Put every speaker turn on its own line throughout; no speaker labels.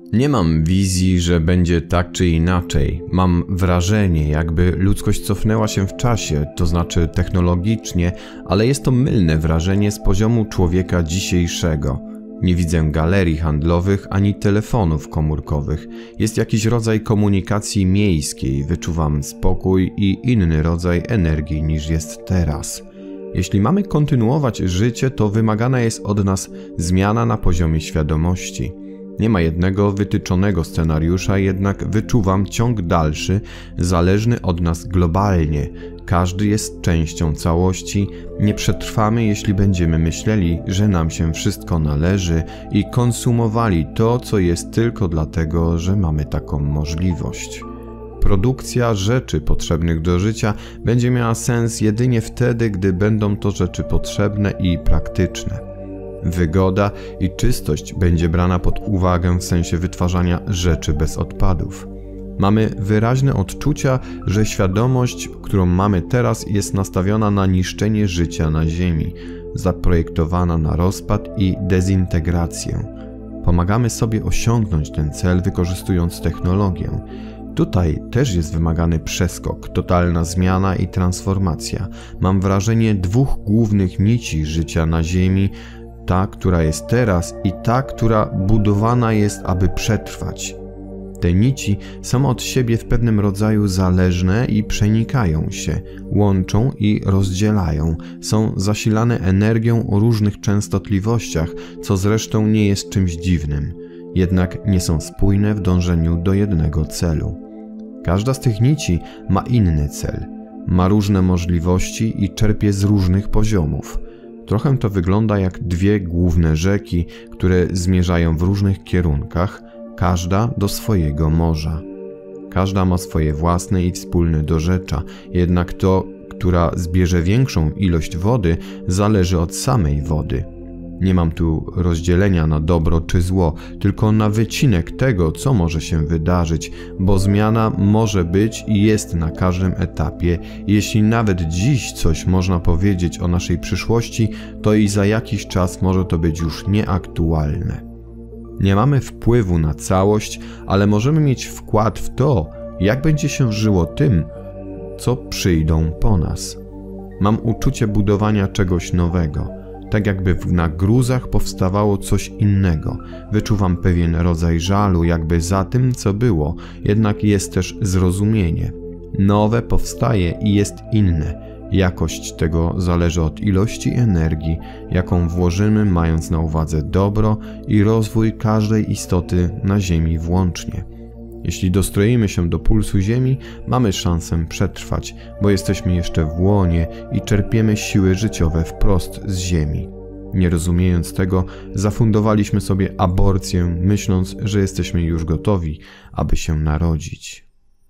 Nie mam wizji, że będzie tak czy inaczej. Mam wrażenie, jakby ludzkość cofnęła się w czasie, to znaczy technologicznie, ale jest to mylne wrażenie z poziomu człowieka dzisiejszego. Nie widzę galerii handlowych ani telefonów komórkowych. Jest jakiś rodzaj komunikacji miejskiej, wyczuwam spokój i inny rodzaj energii niż jest teraz. Jeśli mamy kontynuować życie, to wymagana jest od nas zmiana na poziomie świadomości. Nie ma jednego wytyczonego scenariusza, jednak wyczuwam ciąg dalszy, zależny od nas globalnie. Każdy jest częścią całości. Nie przetrwamy, jeśli będziemy myśleli, że nam się wszystko należy i konsumowali to, co jest tylko dlatego, że mamy taką możliwość. Produkcja rzeczy potrzebnych do życia będzie miała sens jedynie wtedy, gdy będą to rzeczy potrzebne i praktyczne. Wygoda i czystość będzie brana pod uwagę w sensie wytwarzania rzeczy bez odpadów. Mamy wyraźne odczucia, że świadomość, którą mamy teraz, jest nastawiona na niszczenie życia na Ziemi, zaprojektowana na rozpad i dezintegrację. Pomagamy sobie osiągnąć ten cel, wykorzystując technologię. Tutaj też jest wymagany przeskok, totalna zmiana i transformacja. Mam wrażenie dwóch głównych nici życia na Ziemi, ta, która jest teraz i ta, która budowana jest, aby przetrwać. Te nici są od siebie w pewnym rodzaju zależne i przenikają się, łączą i rozdzielają, są zasilane energią o różnych częstotliwościach, co zresztą nie jest czymś dziwnym, jednak nie są spójne w dążeniu do jednego celu. Każda z tych nici ma inny cel, ma różne możliwości i czerpie z różnych poziomów. Trochę to wygląda jak dwie główne rzeki, które zmierzają w różnych kierunkach, każda do swojego morza. Każda ma swoje własne i wspólne dorzecza, jednak to, która zbierze większą ilość wody, zależy od samej wody. Nie mam tu rozdzielenia na dobro czy zło, tylko na wycinek tego, co może się wydarzyć, bo zmiana może być i jest na każdym etapie. Jeśli nawet dziś coś można powiedzieć o naszej przyszłości, to i za jakiś czas może to być już nieaktualne. Nie mamy wpływu na całość, ale możemy mieć wkład w to, jak będzie się żyło tym, co przyjdą po nas. Mam uczucie budowania czegoś nowego. Tak jakby na gruzach powstawało coś innego. Wyczuwam pewien rodzaj żalu jakby za tym, co było, jednak jest też zrozumienie. Nowe powstaje i jest inne. Jakość tego zależy od ilości energii, jaką włożymy, mając na uwadze dobro i rozwój każdej istoty na Ziemi włącznie. Jeśli dostroimy się do pulsu Ziemi, mamy szansę przetrwać, bo jesteśmy jeszcze w łonie i czerpiemy siły życiowe wprost z Ziemi. Nie rozumiejąc tego, zafundowaliśmy sobie aborcję, myśląc, że jesteśmy już gotowi, aby się narodzić.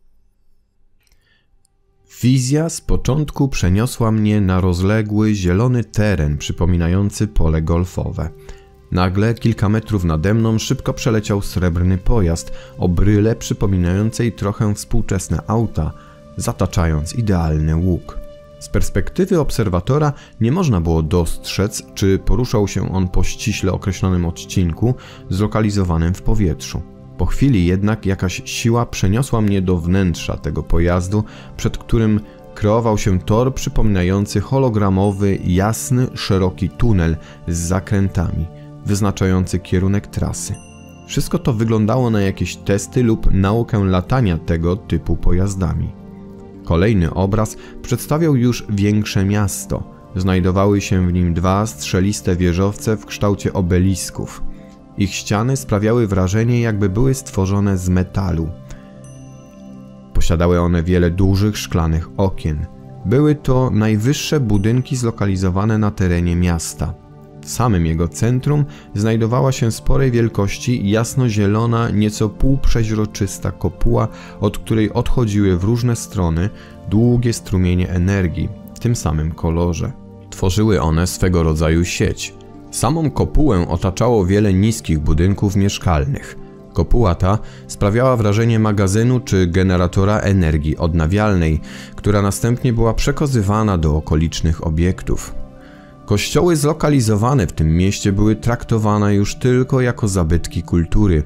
Wizja z początku przeniosła mnie na rozległy, zielony teren przypominający pole golfowe. Nagle, kilka metrów nade mną, szybko przeleciał srebrny pojazd o bryle przypominającej trochę współczesne auta, zataczając idealny łuk. Z perspektywy obserwatora nie można było dostrzec, czy poruszał się on po ściśle określonym odcinku, zlokalizowanym w powietrzu. Po chwili jednak jakaś siła przeniosła mnie do wnętrza tego pojazdu, przed którym kreował się tor przypominający hologramowy, jasny, szeroki tunel z zakrętami, wyznaczający kierunek trasy. Wszystko to wyglądało na jakieś testy lub naukę latania tego typu pojazdami. Kolejny obraz przedstawiał już większe miasto. Znajdowały się w nim dwa strzeliste wieżowce w kształcie obelisków. Ich ściany sprawiały wrażenie, jakby były stworzone z metalu. Posiadały one wiele dużych szklanych okien. Były to najwyższe budynki zlokalizowane na terenie miasta. W samym jego centrum znajdowała się sporej wielkości jasnozielona, nieco półprzeźroczysta kopuła, od której odchodziły w różne strony długie strumienie energii w tym samym kolorze. Tworzyły one swego rodzaju sieć. Samą kopułę otaczało wiele niskich budynków mieszkalnych. Kopuła ta sprawiała wrażenie magazynu czy generatora energii odnawialnej, która następnie była przekazywana do okolicznych obiektów. Kościoły zlokalizowane w tym mieście były traktowane już tylko jako zabytki kultury.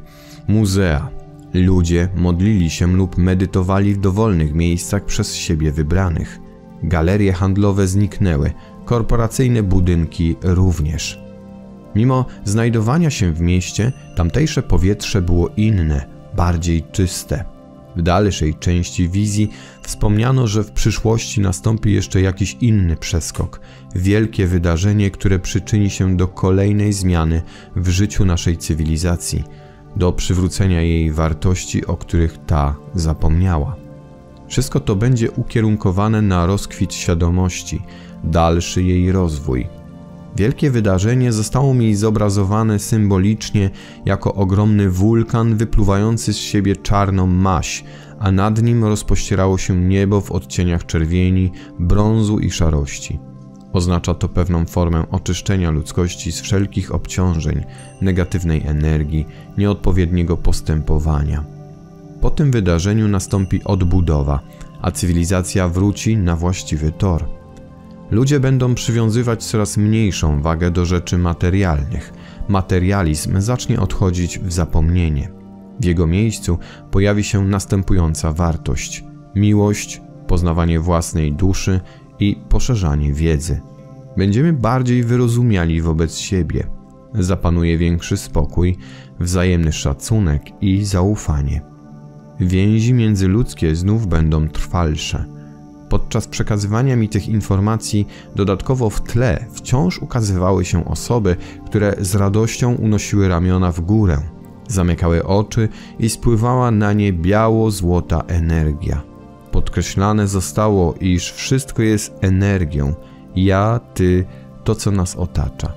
Muzea. Ludzie modlili się lub medytowali w dowolnych miejscach przez siebie wybranych. Galerie handlowe zniknęły, korporacyjne budynki również. Mimo znajdowania się w mieście, tamtejsze powietrze było inne, bardziej czyste. W dalszej części wizji wspomniano, że w przyszłości nastąpi jeszcze jakiś inny przeskok, wielkie wydarzenie, które przyczyni się do kolejnej zmiany w życiu naszej cywilizacji, do przywrócenia jej wartości, o których ta zapomniała. Wszystko to będzie ukierunkowane na rozkwit świadomości, dalszy jej rozwój. Wielkie wydarzenie zostało mi zobrazowane symbolicznie jako ogromny wulkan wypluwający z siebie czarną maź, a nad nim rozpościerało się niebo w odcieniach czerwieni, brązu i szarości. Oznacza to pewną formę oczyszczenia ludzkości z wszelkich obciążeń, negatywnej energii, nieodpowiedniego postępowania. Po tym wydarzeniu nastąpi odbudowa, a cywilizacja wróci na właściwy tor. Ludzie będą przywiązywać coraz mniejszą wagę do rzeczy materialnych. Materializm zacznie odchodzić w zapomnienie. W jego miejscu pojawi się następująca wartość: miłość, poznawanie własnej duszy i poszerzanie wiedzy. Będziemy bardziej wyrozumiali wobec siebie. Zapanuje większy spokój, wzajemny szacunek i zaufanie. Więzi międzyludzkie znów będą trwalsze. Podczas przekazywania mi tych informacji dodatkowo w tle wciąż ukazywały się osoby, które z radością unosiły ramiona w górę, zamykały oczy i spływała na nie biało-złota energia. Podkreślane zostało, iż wszystko jest energią, ja, ty, to co nas otacza.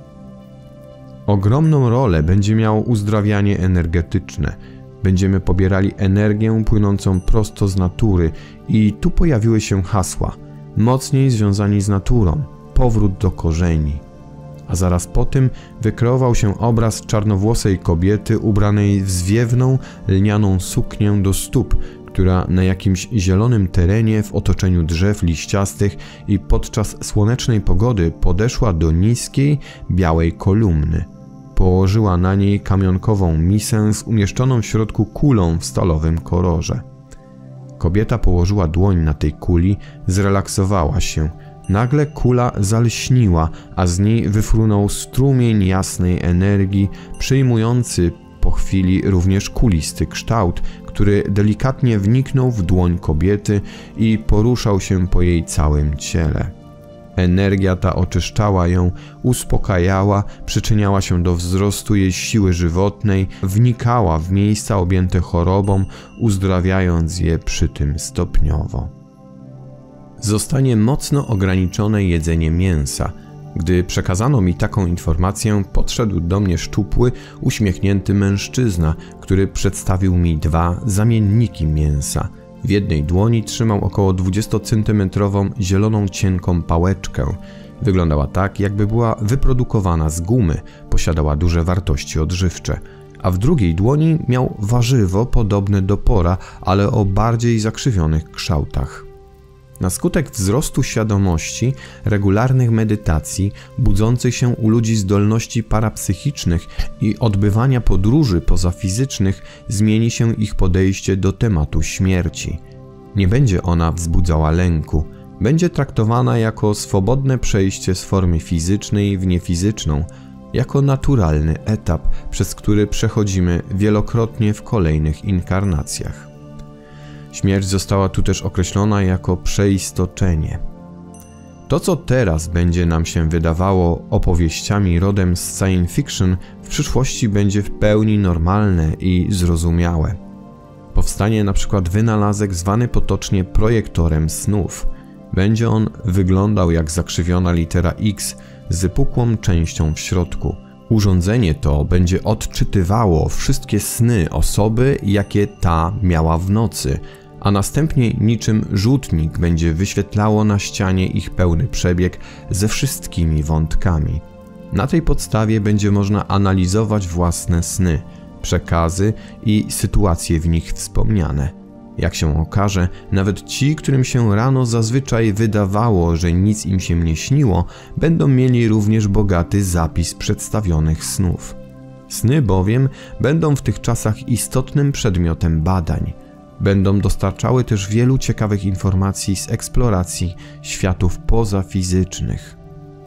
Ogromną rolę będzie miało uzdrawianie energetyczne. Będziemy pobierali energię płynącą prosto z natury i tu pojawiły się hasła: mocniej związani z naturą, powrót do korzeni. A zaraz po tym wykreował się obraz czarnowłosej kobiety ubranej w zwiewną, lnianą suknię do stóp, która na jakimś zielonym terenie w otoczeniu drzew liściastych i podczas słonecznej pogody podeszła do niskiej, białej kolumny. Położyła na niej kamionkową misę z umieszczoną w środku kulą w stalowym kolorze. Kobieta położyła dłoń na tej kuli, zrelaksowała się. Nagle kula zalśniła, a z niej wyfrunął strumień jasnej energii, przyjmujący po chwili również kulisty kształt, który delikatnie wniknął w dłoń kobiety i poruszał się po jej całym ciele. Energia ta oczyszczała ją, uspokajała, przyczyniała się do wzrostu jej siły żywotnej, wnikała w miejsca objęte chorobą, uzdrawiając je przy tym stopniowo. Zostanie mocno ograniczone jedzenie mięsa. Gdy przekazano mi taką informację, podszedł do mnie szczupły, uśmiechnięty mężczyzna, który przedstawił mi 2 zamienniki mięsa. W jednej dłoni trzymał około 20-centymetrową zieloną cienką pałeczkę. Wyglądała tak, jakby była wyprodukowana z gumy, posiadała duże wartości odżywcze. A w drugiej dłoni miał warzywo podobne do pora, ale o bardziej zakrzywionych kształtach. Na skutek wzrostu świadomości, regularnych medytacji, budzących się u ludzi zdolności parapsychicznych i odbywania podróży pozafizycznych zmieni się ich podejście do tematu śmierci. Nie będzie ona wzbudzała lęku, będzie traktowana jako swobodne przejście z formy fizycznej w niefizyczną, jako naturalny etap, przez który przechodzimy wielokrotnie w kolejnych inkarnacjach. Śmierć została tu też określona jako przeistoczenie. To, co teraz będzie nam się wydawało opowieściami rodem z science fiction, w przyszłości będzie w pełni normalne i zrozumiałe. Powstanie na przykład wynalazek zwany potocznie projektorem snów. Będzie on wyglądał jak zakrzywiona litera X z wypukłą częścią w środku. Urządzenie to będzie odczytywało wszystkie sny osoby, jakie ta miała w nocy, a następnie niczym rzutnik będzie wyświetlało na ścianie ich pełny przebieg ze wszystkimi wątkami. Na tej podstawie będzie można analizować własne sny, przekazy i sytuacje w nich wspomniane. Jak się okaże, nawet ci, którym się rano zazwyczaj wydawało, że nic im się nie śniło, będą mieli również bogaty zapis przedstawionych snów. Sny bowiem będą w tych czasach istotnym przedmiotem badań. Będą dostarczały też wielu ciekawych informacji z eksploracji światów pozafizycznych.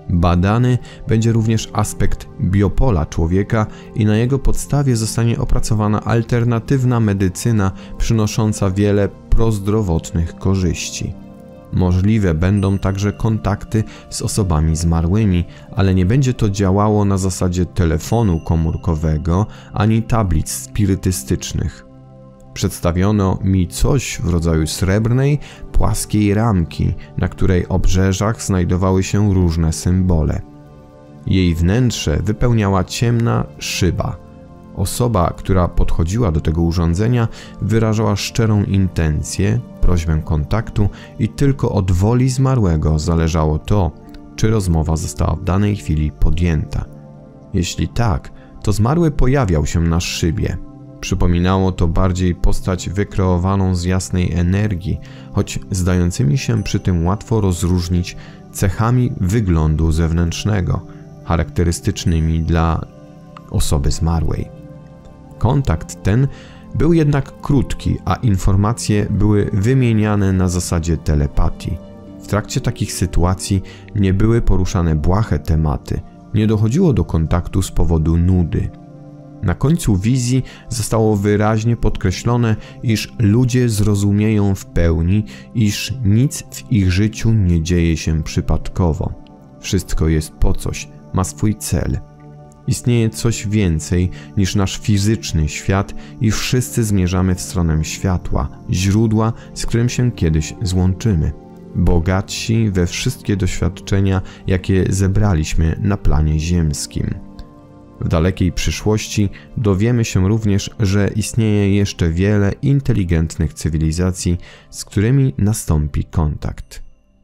Badany będzie również aspekt biopola człowieka i na jego podstawie zostanie opracowana alternatywna medycyna przynosząca wiele prozdrowotnych korzyści. Możliwe będą także kontakty z osobami zmarłymi, ale nie będzie to działało na zasadzie telefonu komórkowego ani tablic spirytystycznych. Przedstawiono mi coś w rodzaju srebrnej, płaskiej ramki, na której obrzeżach znajdowały się różne symbole. Jej wnętrze wypełniała ciemna szyba. Osoba, która podchodziła do tego urządzenia, wyrażała szczerą intencję, prośbę kontaktu i tylko od woli zmarłego zależało to, czy rozmowa została w danej chwili podjęta. Jeśli tak, to zmarły pojawiał się na szybie. Przypominało to bardziej postać wykreowaną z jasnej energii, choć zdającymi się przy tym łatwo rozróżnić cechami wyglądu zewnętrznego, charakterystycznymi dla osoby zmarłej. Kontakt ten był jednak krótki, a informacje były wymieniane na zasadzie telepatii. W trakcie takich sytuacji nie były poruszane błahe tematy, nie dochodziło do kontaktu z powodu nudy. Na końcu wizji zostało wyraźnie podkreślone, iż ludzie zrozumieją w pełni, iż nic w ich życiu nie dzieje się przypadkowo. Wszystko jest po coś, ma swój cel. Istnieje coś więcej niż nasz fizyczny świat i wszyscy zmierzamy w stronę światła, źródła, z którym się kiedyś złączymy. Bogatsi we wszystkie doświadczenia, jakie zebraliśmy na planie ziemskim. W dalekiej przyszłości dowiemy się również, że istnieje jeszcze wiele inteligentnych cywilizacji, z którymi nastąpi kontakt.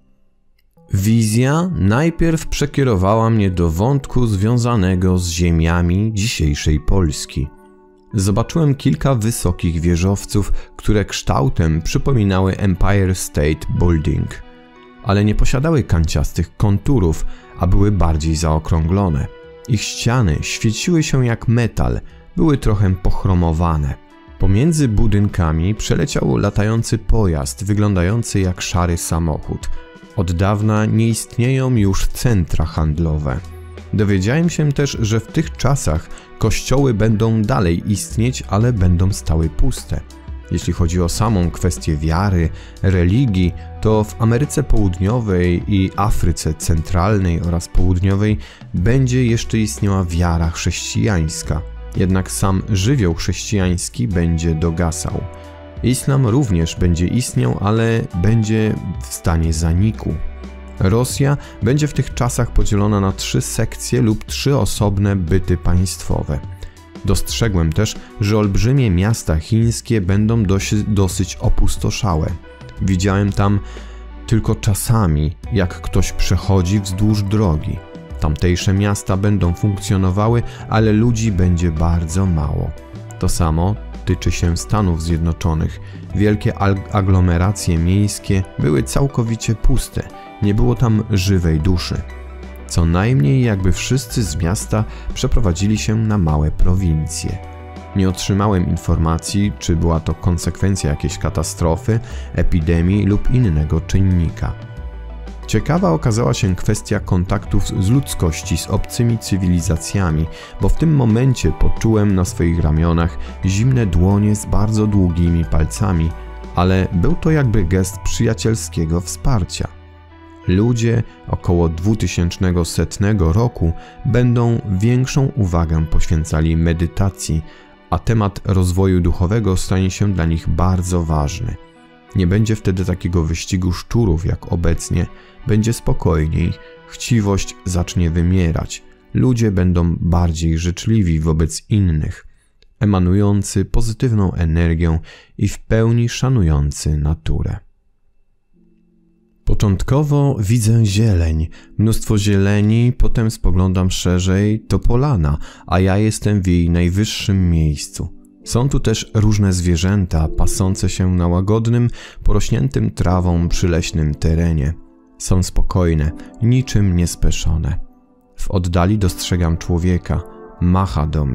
Wizja najpierw przekierowała mnie do wątku związanego z ziemiami dzisiejszej Polski. Zobaczyłem kilka wysokich wieżowców, które kształtem przypominały Empire State Building, ale nie posiadały kanciastych konturów, a były bardziej zaokrąglone. Ich ściany świeciły się jak metal, były trochę pochromowane. Pomiędzy budynkami przeleciał latający pojazd wyglądający jak szary samochód. Od dawna nie istnieją już centra handlowe. Dowiedziałem się też, że w tych czasach kościoły będą dalej istnieć, ale będą stały puste. Jeśli chodzi o samą kwestię wiary, religii, to w Ameryce Południowej i Afryce Centralnej oraz Południowej będzie jeszcze istniała wiara chrześcijańska. Jednak sam żywioł chrześcijański będzie dogasał. Islam również będzie istniał, ale będzie w stanie zaniku. Rosja będzie w tych czasach podzielona na 3 sekcje lub 3 osobne byty państwowe. Dostrzegłem też, że olbrzymie miasta chińskie będą dosyć opustoszałe. Widziałem tam tylko czasami, jak ktoś przechodzi wzdłuż drogi. Tamtejsze miasta będą funkcjonowały, ale ludzi będzie bardzo mało. To samo tyczy się Stanów Zjednoczonych. Wielkie aglomeracje miejskie były całkowicie puste, nie było tam żywej duszy. Co najmniej jakby wszyscy z miasta przeprowadzili się na małe prowincje. Nie otrzymałem informacji, czy była to konsekwencja jakiejś katastrofy, epidemii lub innego czynnika. Ciekawa okazała się kwestia kontaktów z ludzkości z obcymi cywilizacjami, bo w tym momencie poczułem na swoich ramionach zimne dłonie z bardzo długimi palcami, ale był to jakby gest przyjacielskiego wsparcia. Ludzie około 2100 roku będą większą uwagę poświęcali medytacji, a temat rozwoju duchowego stanie się dla nich bardzo ważny. Nie będzie wtedy takiego wyścigu szczurów jak obecnie, będzie spokojniej, chciwość zacznie wymierać, ludzie będą bardziej życzliwi wobec innych, emanujący pozytywną energią i w pełni szanujący naturę. Początkowo widzę zieleń, mnóstwo zieleni, potem spoglądam szerzej, to polana, a ja jestem w jej najwyższym miejscu. Są tu też różne zwierzęta pasące się na łagodnym, porośniętym trawą przyleśnym terenie. Są spokojne, niczym niespeszone. W oddali dostrzegam człowieka, macha do mnie.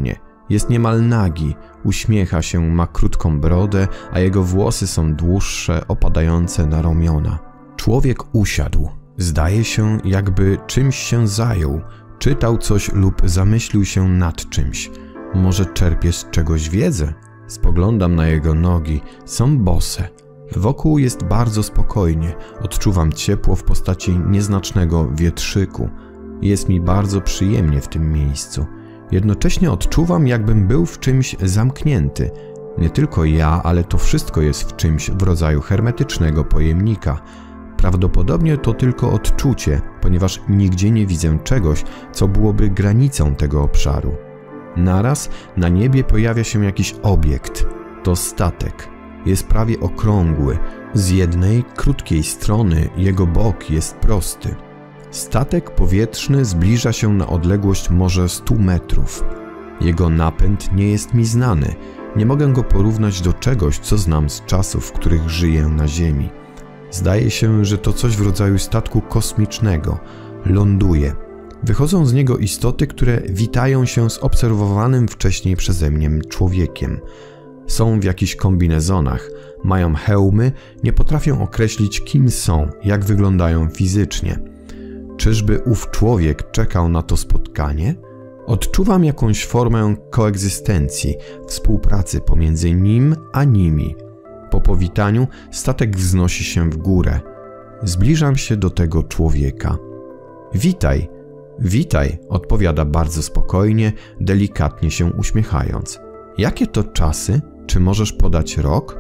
Jest niemal nagi, uśmiecha się, ma krótką brodę, a jego włosy są dłuższe, opadające na ramiona. Człowiek usiadł. Zdaje się, jakby czymś się zajął, czytał coś lub zamyślił się nad czymś. Może czerpie z czegoś wiedzę? Spoglądam na jego nogi, są bose. Wokół jest bardzo spokojnie, odczuwam ciepło w postaci nieznacznego wietrzyku. Jest mi bardzo przyjemnie w tym miejscu. Jednocześnie odczuwam, jakbym był w czymś zamknięty. Nie tylko ja, ale to wszystko jest w czymś w rodzaju hermetycznego pojemnika. Prawdopodobnie to tylko odczucie, ponieważ nigdzie nie widzę czegoś, co byłoby granicą tego obszaru. Naraz na niebie pojawia się jakiś obiekt. To statek. Jest prawie okrągły. Z jednej, krótkiej strony jego bok jest prosty. Statek powietrzny zbliża się na odległość może 100 metrów. Jego napęd nie jest mi znany. Nie mogę go porównać do czegoś, co znam z czasów, w których żyję na Ziemi. Zdaje się, że to coś w rodzaju statku kosmicznego. Ląduje. Wychodzą z niego istoty, które witają się z obserwowanym wcześniej przeze mnie człowiekiem. Są w jakichś kombinezonach, mają hełmy, nie potrafię określić, kim są, jak wyglądają fizycznie. Czyżby ów człowiek czekał na to spotkanie? Odczuwam jakąś formę koegzystencji, współpracy pomiędzy nim a nimi. Po powitaniu statek wznosi się w górę. Zbliżam się do tego człowieka. Witaj, witaj, odpowiada bardzo spokojnie, delikatnie się uśmiechając. Jakie to czasy? Czy możesz podać rok?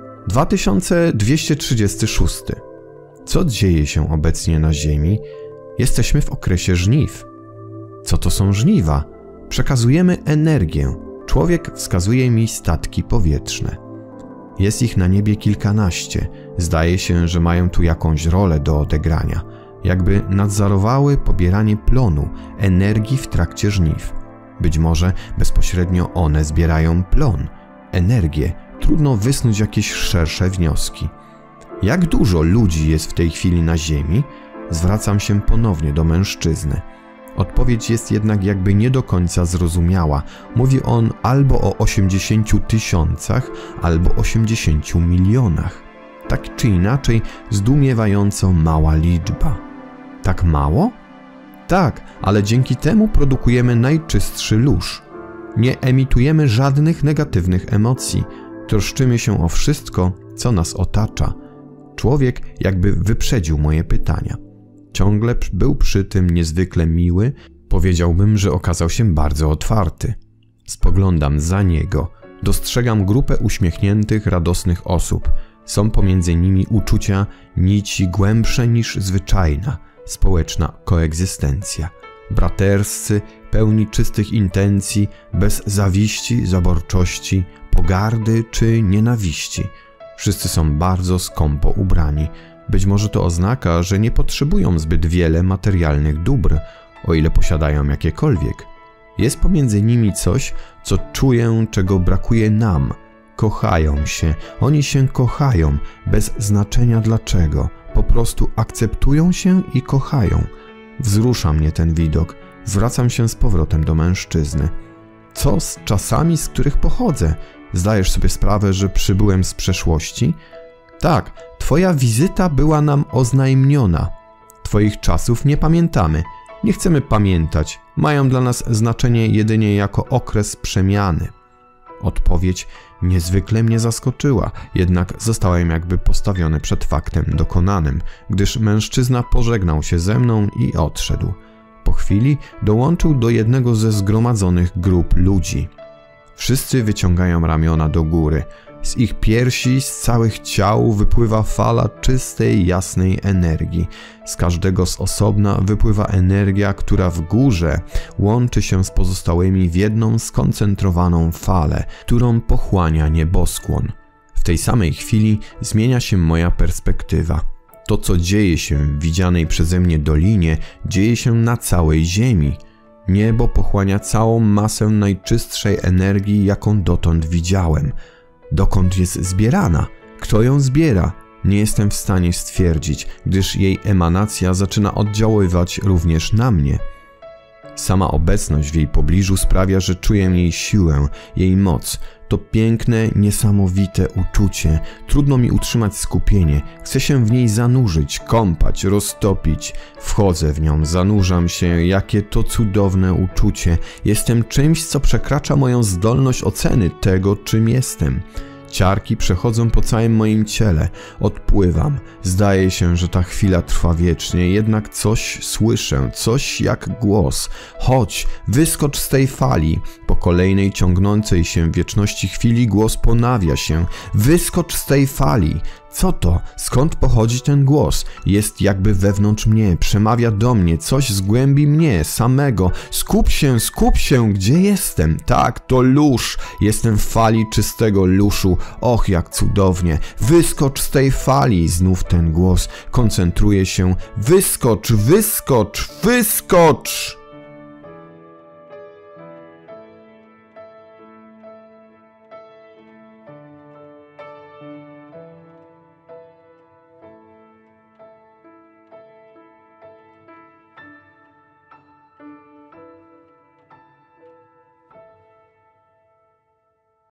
2236. Co dzieje się obecnie na Ziemi? Jesteśmy w okresie żniw. Co to są żniwa? Przekazujemy energię. Człowiek wskazuje mi statki powietrzne. Jest ich na niebie kilkanaście. Zdaje się, że mają tu jakąś rolę do odegrania. Jakby nadzorowały pobieranie plonu, energii w trakcie żniw. Być może bezpośrednio one zbierają plon, energię. Trudno wysnuć jakieś szersze wnioski. Jak dużo ludzi jest w tej chwili na Ziemi? Zwracam się ponownie do mężczyzny. Odpowiedź jest jednak jakby nie do końca zrozumiała. Mówi on albo o 80 000, albo 80 milionach. Tak czy inaczej, zdumiewająco mała liczba. Tak mało? Tak, ale dzięki temu produkujemy najczystszy lóż. Nie emitujemy żadnych negatywnych emocji. Troszczymy się o wszystko, co nas otacza. Człowiek jakby wyprzedził moje pytania. Ciągle był przy tym niezwykle miły, powiedziałbym, że okazał się bardzo otwarty. Spoglądam za niego, dostrzegam grupę uśmiechniętych, radosnych osób. Są pomiędzy nimi uczucia, nici głębsze niż zwyczajna, społeczna koegzystencja. Braterscy, pełni czystych intencji, bez zawiści, zaborczości, pogardy czy nienawiści. Wszyscy są bardzo skąpo ubrani. Być może to oznaka, że nie potrzebują zbyt wiele materialnych dóbr, o ile posiadają jakiekolwiek. Jest pomiędzy nimi coś, co czuję, czego brakuje nam. Kochają się, oni się kochają, bez znaczenia dlaczego. Po prostu akceptują się i kochają. Wzrusza mnie ten widok. Zwracam się z powrotem do mężczyzny. Co z czasami, z których pochodzę? Zdajesz sobie sprawę, że przybyłem z przeszłości? Tak, twoja wizyta była nam oznajmiona. Twoich czasów nie pamiętamy. Nie chcemy pamiętać. Mają dla nas znaczenie jedynie jako okres przemiany. Odpowiedź niezwykle mnie zaskoczyła, jednak zostałem jakby postawiony przed faktem dokonanym, gdyż mężczyzna pożegnał się ze mną i odszedł. Po chwili dołączył do jednego ze zgromadzonych grup ludzi. Wszyscy wyciągają ramiona do góry. Z ich piersi, z całych ciał wypływa fala czystej, jasnej energii. Z każdego z osobna wypływa energia, która w górze łączy się z pozostałymi w jedną skoncentrowaną falę, którą pochłania nieboskłon. W tej samej chwili zmienia się moja perspektywa. To, co dzieje się w widzianej przeze mnie dolinie, dzieje się na całej Ziemi. Niebo pochłania całą masę najczystszej energii, jaką dotąd widziałem. Dokąd jest zbierana? Kto ją zbiera? Nie jestem w stanie stwierdzić, gdyż jej emanacja zaczyna oddziaływać również na mnie. Sama obecność w jej pobliżu sprawia, że czuję jej siłę, jej moc. To piękne, niesamowite uczucie. Trudno mi utrzymać skupienie. Chcę się w niej zanurzyć, kąpać, roztopić. Wchodzę w nią, zanurzam się. Jakie to cudowne uczucie. Jestem czymś, co przekracza moją zdolność oceny tego, czym jestem. Ciarki przechodzą po całym moim ciele. Odpływam. Zdaje się, że ta chwila trwa wiecznie, jednak coś słyszę, coś jak głos. Chodź, wyskocz z tej fali. Po kolejnej ciągnącej się w wieczności chwili głos ponawia się. Wyskocz z tej fali. Co to? Skąd pochodzi ten głos? Jest jakby wewnątrz mnie, przemawia do mnie, coś z głębi mnie samego. Skup się, gdzie jestem? Tak, to lóż. Jestem w fali czystego luszu. Och, jak cudownie. Wyskocz z tej fali. Znów ten głos koncentruje się. Wyskocz, wyskocz, wyskocz!